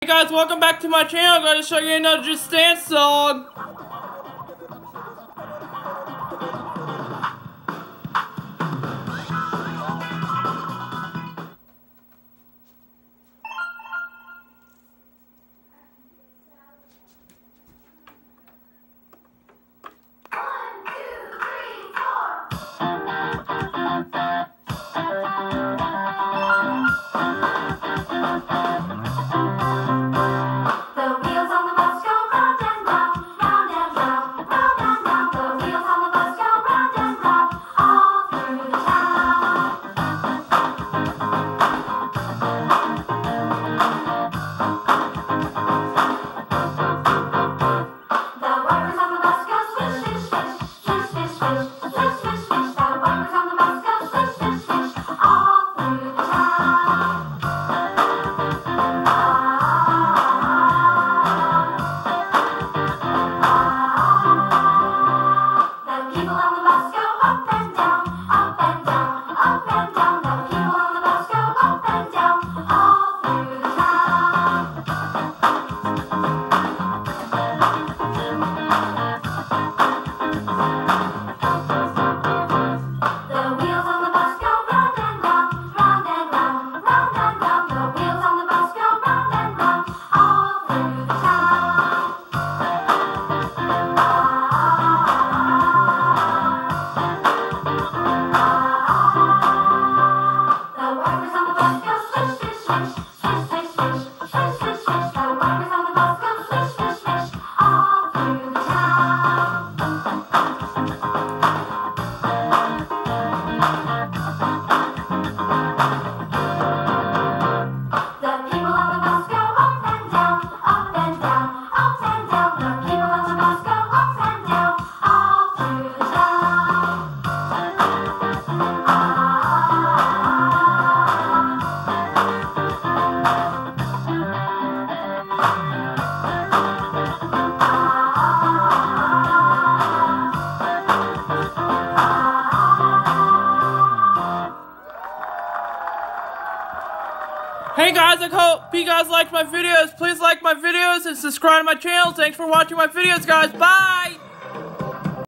Hey guys, welcome back to my channel. I'm going to show you another Just Dance song. Hey guys, I hope you guys liked my videos. Please like my videos and subscribe to my channel. Thanks for watching my videos, guys. Bye!